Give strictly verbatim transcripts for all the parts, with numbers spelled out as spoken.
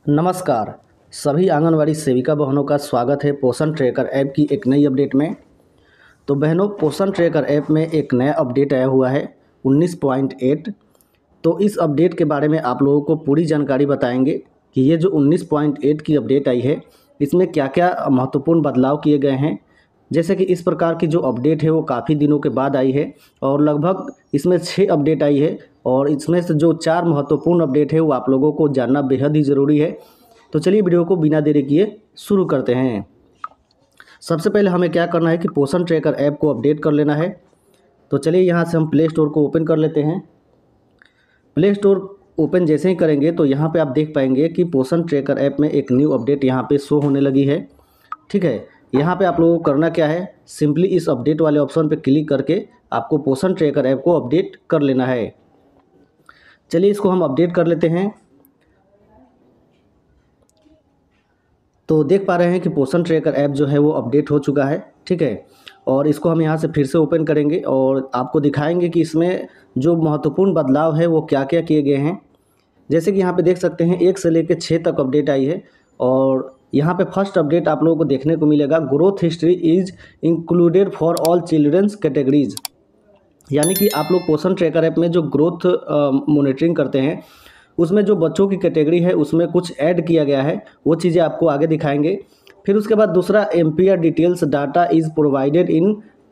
नमस्कार। सभी आंगनवाड़ी सेविका बहनों का स्वागत है पोषण ट्रैकर ऐप की एक नई अपडेट में। तो बहनों, पोषण ट्रैकर ऐप में एक नया अपडेट आया हुआ है उन्नीस पॉइंट आठ। तो इस अपडेट के बारे में आप लोगों को पूरी जानकारी बताएंगे कि ये जो उन्नीस पॉइंट आठ की अपडेट आई है इसमें क्या क्या महत्वपूर्ण बदलाव किए गए हैं। जैसे कि इस प्रकार की जो अपडेट है वो काफ़ी दिनों के बाद आई है और लगभग इसमें छः अपडेट आई है और इसमें से जो चार महत्वपूर्ण अपडेट है वो आप लोगों को जानना बेहद ही ज़रूरी है। तो चलिए वीडियो को बिना देरी किए शुरू करते हैं। सबसे पहले हमें क्या करना है कि पोषण ट्रैकर ऐप को अपडेट कर लेना है। तो चलिए यहाँ से हम प्ले स्टोर को ओपन कर लेते हैं। प्ले स्टोर ओपन जैसे ही करेंगे तो यहाँ पे आप देख पाएंगे कि पोषण ट्रैकर ऐप में एक न्यू अपडेट यहाँ पे शो होने लगी है। ठीक है, यहाँ पे आप लोगों को करना क्या है, सिंपली इस अपडेट वाले ऑप्शन पे क्लिक करके आपको पोषण ट्रैकर ऐप को अपडेट कर लेना है। चलिए इसको हम अपडेट कर लेते हैं। तो देख पा रहे हैं कि पोषण ट्रैकर ऐप जो है वो अपडेट हो चुका है। ठीक है, और इसको हम यहाँ से फिर से ओपन करेंगे और आपको दिखाएंगे कि इसमें जो महत्वपूर्ण बदलाव है वो क्या क्या किए गए हैं। जैसे कि यहाँ पे देख सकते हैं एक से लेकर छः तक अपडेट आई है और यहाँ पे फर्स्ट अपडेट आप लोगों को देखने को मिलेगा, growth history is included for all childrens categories. यानी कि आप लोग पोषण ट्रैकर ऐप में जो ग्रोथ मॉनिटरिंग करते हैं उसमें जो बच्चों की कैटेगरी है उसमें कुछ ऐड किया गया है, वो चीज़ें आपको आगे दिखाएंगे। फिर उसके बाद दूसरा, M P R details data is provided in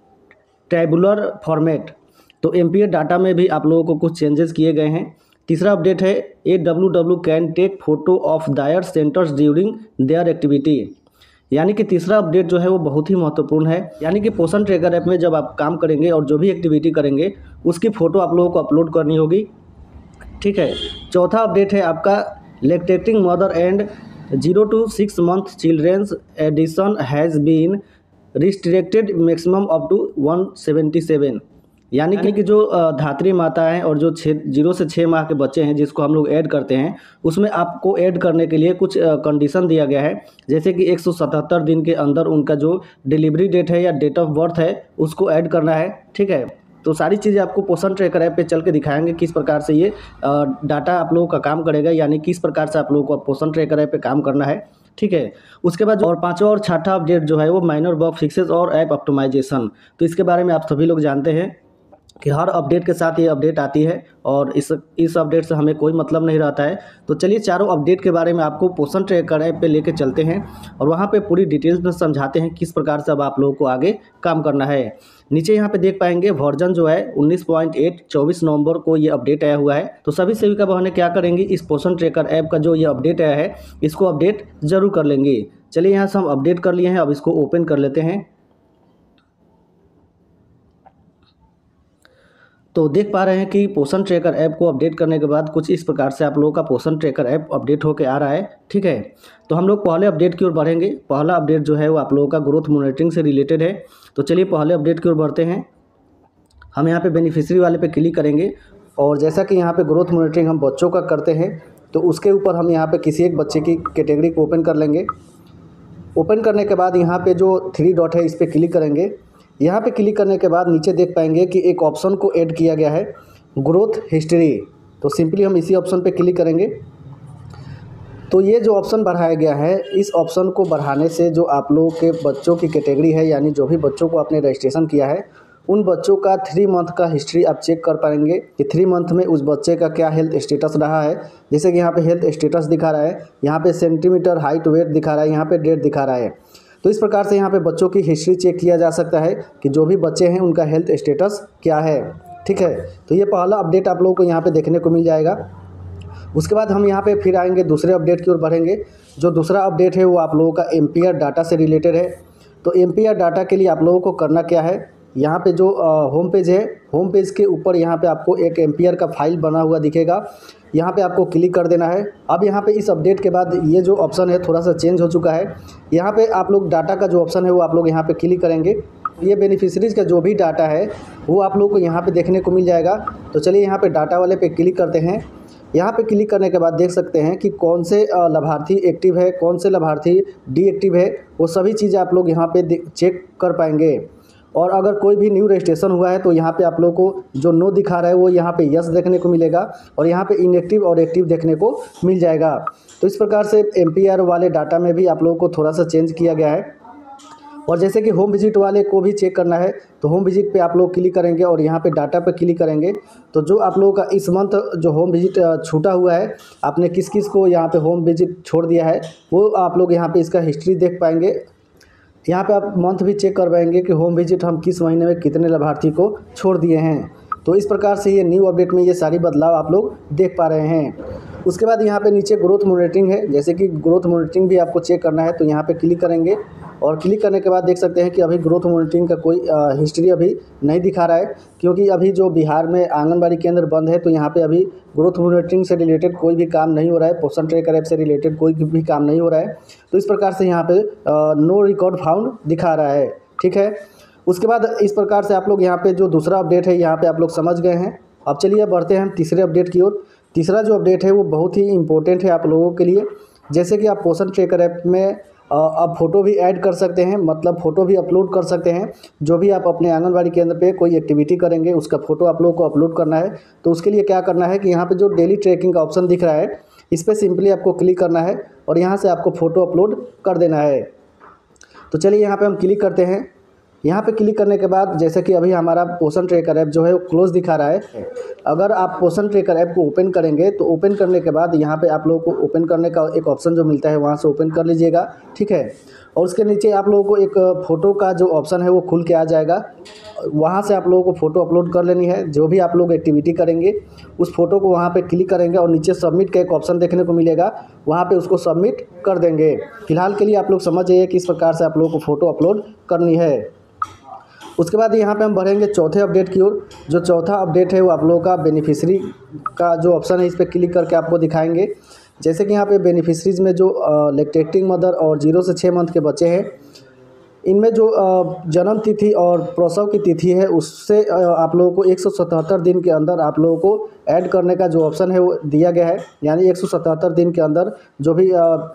tabular format. तो एम पी आर डाटा में भी आप लोगों को कुछ चेंजेस किए गए हैं। तीसरा अपडेट है, A W W can take photo of their centres during their activity. यानी कि तीसरा अपडेट जो है वो बहुत ही महत्वपूर्ण है। यानी कि पोषण ट्रैकर ऐप में जब आप काम करेंगे और जो भी एक्टिविटी करेंगे उसकी फ़ोटो आप लोगों को अपलोड करनी होगी। ठीक है, चौथा अपडेट है आपका, lactating mother and zero to six month childrens addition has been restricted maximum up to one seventy seven. यानी कि जो धात्री माता हैं और जो छः जीरो से छः माह के बच्चे हैं जिसको हम लोग ऐड करते हैं उसमें आपको ऐड करने के लिए कुछ कंडीशन दिया गया है। जैसे कि एक सौ सतहत्तर दिन के अंदर उनका जो डिलीवरी डेट है या डेट ऑफ बर्थ है उसको ऐड करना है। ठीक है, तो सारी चीज़ें आपको पोषण ट्रैकर ऐप पे चल के दिखाएंगे किस प्रकार से ये डाटा आप लोगों का काम करेगा, यानी किस प्रकार से आप लोगों को पोषण ट्रैकर ऐप पे काम करना है। ठीक है, उसके बाद और पांचवा और छठा अपडेट जो है वो माइनर बग फिक्सेस और ऐप ऑप्टिमाइजेशन। तो इसके बारे में आप सभी लोग जानते हैं कि हर अपडेट के साथ ये अपडेट आती है और इस इस अपडेट से हमें कोई मतलब नहीं रहता है। तो चलिए चारों अपडेट के बारे में आपको पोषण ट्रैकर ऐप पे लेके चलते हैं और वहाँ पे पूरी डिटेल्स में समझाते हैं किस प्रकार से अब आप लोगों को आगे काम करना है। नीचे यहाँ पे देख पाएंगे वर्जन जो है उन्नीस पॉइंट आठ चौबीस नवंबर को ये अपडेट आया हुआ है। तो सभी सेविका बहनें क्या करेंगी, इस पोषण ट्रैकर ऐप का जो ये अपडेट आया है इसको अपडेट जरूर कर लेंगे। चलिए यहाँ से हम अपडेट कर लिए हैं, अब इसको ओपन कर लेते हैं। तो देख पा रहे हैं कि पोषण ट्रैकर ऐप को अपडेट करने के बाद कुछ इस प्रकार से आप लोगों का पोषण ट्रैकर ऐप अपडेट होकर आ रहा है। ठीक है, तो हम लोग पहले अपडेट की ओर बढ़ेंगे। पहला अपडेट जो है वो आप लोगों का ग्रोथ मॉनिटरिंग से रिलेटेड है। तो चलिए पहले अपडेट की ओर बढ़ते हैं। हम यहाँ पे बेनिफिशियरी वाले पे क्लिक करेंगे और जैसा कि यहाँ पे ग्रोथ मॉनिटरिंग हम बच्चों का करते हैं तो उसके ऊपर हम यहाँ पे किसी एक बच्चे की कैटेगरी को ओपन कर लेंगे। ओपन करने के बाद यहाँ पे जो थ्री डॉट है इस पर क्लिक करेंगे। यहाँ पे क्लिक करने के बाद नीचे देख पाएंगे कि एक ऑप्शन को ऐड किया गया है, ग्रोथ हिस्ट्री। तो सिंपली हम इसी ऑप्शन पे क्लिक करेंगे। तो ये जो ऑप्शन बढ़ाया गया है, इस ऑप्शन को बढ़ाने से जो आप लोगों के बच्चों की कैटेगरी है, यानी जो भी बच्चों को आपने रजिस्ट्रेशन किया है उन बच्चों का थ्री मंथ का हिस्ट्री आप चेक कर पाएंगे कि थ्री मंथ में उस बच्चे का क्या हेल्थ स्टेटस रहा है। जैसे कि यहाँ पे हेल्थ स्टेटस दिखा रहा है, यहाँ पे सेंटीमीटर हाइट वेट दिखा रहा है, यहाँ पे डेट दिखा रहा है। तो इस प्रकार से यहाँ पे बच्चों की हिस्ट्री चेक किया जा सकता है कि जो भी बच्चे हैं उनका हेल्थ स्टेटस क्या है। ठीक है, तो ये पहला अपडेट आप लोगों को यहाँ पे देखने को मिल जाएगा। उसके बाद हम यहाँ पे फिर आएंगे, दूसरे अपडेट की ओर बढ़ेंगे। जो दूसरा अपडेट है वो आप लोगों का एम पी आर डाटा से रिलेटेड है। तो एम पी आर डाटा के लिए आप लोगों को करना क्या है, यहाँ पे जो होम पेज है, होम पेज के ऊपर यहाँ पे आपको एक एम पी आर का फाइल बना हुआ दिखेगा, यहाँ पे आपको क्लिक कर देना है। अब यहाँ पे इस अपडेट के बाद ये जो ऑप्शन है थोड़ा सा चेंज हो चुका है। यहाँ पे आप लोग डाटा का जो ऑप्शन है वो आप लोग यहाँ पे क्लिक करेंगे। ये बेनिफिशरीज का जो भी डाटा है वो आप लोग को यहाँ पे देखने को मिल जाएगा। तो चलिए यहाँ पे डाटा वाले पे क्लिक करते हैं। यहाँ पे क्लिक करने के बाद देख सकते हैं कि कौन से लाभार्थी एक्टिव है, कौन से लाभार्थी डीएक्टिव है, वो सभी चीज़ें आप लोग यहाँ पे चेक कर पाएंगे। और अगर कोई भी न्यू रजिस्ट्रेशन हुआ है तो यहाँ पे आप लोगों को जो नो दिखा रहा है वो यहाँ पे यस देखने को मिलेगा और यहाँ पे इनएक्टिव और एक्टिव देखने को मिल जाएगा। तो इस प्रकार से एम पी आर वाले डाटा में भी आप लोगों को थोड़ा सा चेंज किया गया है। और जैसे कि होम विजिट वाले को भी चेक करना है तो होम विजिट पे आप लोग क्लिक करेंगे और यहाँ पे डाटा पे क्लिक करेंगे तो जो आप लोगों का इस मंथ जो होम विजिट छूटा हुआ है, आपने किस किस को यहाँ पे होम विजिट छोड़ दिया है, वो आप लोग यहाँ पे इसका हिस्ट्री देख पाएंगे। यहाँ पे आप मंथ भी चेक कर पाएंगे कि होम विजिट हम किस महीने में कितने लाभार्थी को छोड़ दिए हैं। तो इस प्रकार से ये न्यू अपडेट में ये सारी बदलाव आप लोग देख पा रहे हैं। उसके बाद यहाँ पे नीचे ग्रोथ मॉनिटरिंग है, जैसे कि ग्रोथ मॉनिटरिंग भी आपको चेक करना है तो यहाँ पे क्लिक करेंगे और क्लिक करने के बाद देख सकते हैं कि अभी ग्रोथ मॉनिटरिंग का कोई हिस्ट्री अभी नहीं दिखा रहा है, क्योंकि अभी जो बिहार में आंगनबाड़ी केंद्र बंद है तो यहाँ पे अभी ग्रोथ मॉनिटरिंग से रिलेटेड कोई भी काम नहीं हो रहा है, पोषण ट्रैकर ऐप से रिलेटेड कोई भी काम नहीं हो रहा है। तो इस प्रकार से यहाँ पे नो रिकॉर्ड फाउंड दिखा रहा है, ठीक है। उसके बाद इस प्रकार से आप लोग यहाँ पे जो दूसरा अपडेट है यहाँ पे आप लोग समझ गए हैं। अब चलिए अब बढ़ते हैं हम तीसरे अपडेट की ओर। तीसरा जो अपडेट है वो बहुत ही इंपॉर्टेंट है आप लोगों के लिए। जैसे कि आप पोषण ट्रैकर ऐप में आप फ़ोटो भी ऐड कर सकते हैं, मतलब फ़ोटो भी अपलोड कर सकते हैं। जो भी आप अपने आंगनबाड़ी केंद्र पे कोई एक्टिविटी करेंगे उसका फ़ोटो आप लोगों को अपलोड करना है। तो उसके लिए क्या करना है कि यहाँ पे जो डेली ट्रैकिंग का ऑप्शन दिख रहा है इस पर सिंपली आपको क्लिक करना है और यहाँ से आपको फ़ोटो अपलोड कर देना है। तो चलिए यहाँ पर हम क्लिक करते हैं। यहाँ पे क्लिक करने के बाद जैसे कि अभी हमारा पोषण ट्रैकर ऐप जो है वो क्लोज दिखा रहा है। अगर आप पोषण ट्रैकर ऐप को ओपन करेंगे तो ओपन करने के बाद यहाँ पे आप लोगों को ओपन करने का एक ऑप्शन जो मिलता है वहाँ से ओपन कर लीजिएगा, ठीक है। और उसके नीचे आप लोगों को एक फ़ोटो का जो ऑप्शन है वो खुल के आ जाएगा। वहाँ से आप लोगों को फ़ोटो अपलोड कर लेनी है। जो भी आप लोग एक्टिविटी करेंगे उस फ़ोटो को वहाँ पे क्लिक करेंगे और नीचे सबमिट का एक ऑप्शन देखने को मिलेगा, वहाँ पे उसको सबमिट कर देंगे। फिलहाल के लिए आप लोग समझ जाइए कि इस प्रकार से आप लोगों को फ़ोटो अपलोड करनी है। उसके बाद यहाँ पे हम बढ़ेंगे चौथे अपडेट की ओर। जो चौथा अपडेट है वो आप लोगों का बेनिफिशरी का जो ऑप्शन है इस पर क्लिक करके आपको दिखाएंगे। जैसे कि यहाँ पे बेनिफिशरीज में जो लैक्टेटिंग मदर और जीरो से छः मंथ के बच्चे हैं, इनमें जो जन्म तिथि और प्रसव की तिथि है उससे आप लोगों को एक सौ सतहत्तर दिन के अंदर आप लोगों को ऐड करने का जो ऑप्शन है वो दिया गया है। यानी एक सौ सतहत्तर दिन के अंदर जो भी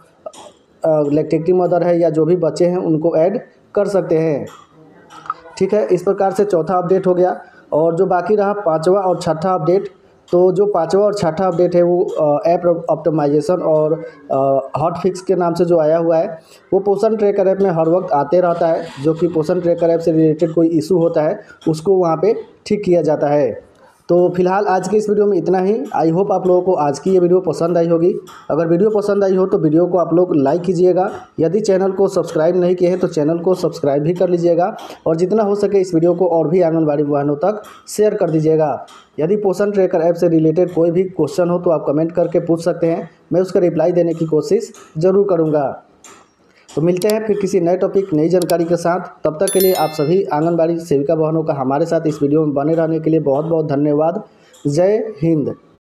लैक्टेटिंग मदर है या जो भी बच्चे हैं उनको ऐड कर सकते हैं, ठीक है। इस प्रकार से चौथा अपडेट हो गया। और जो बाकी रहा पांचवा और छठा अपडेट, तो जो पांचवा और छठा अपडेट है वो ऐप ऑप्टिमाइजेशन और हॉट फिक्स के नाम से जो आया हुआ है वो पोषण ट्रैकर ऐप में हर वक्त आते रहता है। जो कि पोषण ट्रैकर ऐप से रिलेटेड कोई इशू होता है उसको वहाँ पे ठीक किया जाता है। तो फिलहाल आज के इस वीडियो में इतना ही। आई होप आप लोगों को आज की ये वीडियो पसंद आई होगी। अगर वीडियो पसंद आई हो तो वीडियो को आप लोग लाइक कीजिएगा। यदि चैनल को सब्सक्राइब नहीं किए हैं तो चैनल को सब्सक्राइब भी कर लीजिएगा और जितना हो सके इस वीडियो को और भी आंगनबाड़ी बहनों तक शेयर कर दीजिएगा। यदि पोषण ट्रैकर ऐप से रिलेटेड कोई भी क्वेश्चन हो तो आप कमेंट करके पूछ सकते हैं, मैं उसका रिप्लाई देने की कोशिश ज़रूर करूँगा। तो मिलते हैं फिर किसी नए टॉपिक नई जानकारी के साथ। तब तक के लिए आप सभी आंगनबाड़ी सेविका बहनों का हमारे साथ इस वीडियो में बने रहने के लिए बहुत बहुत धन्यवाद। जय हिंद।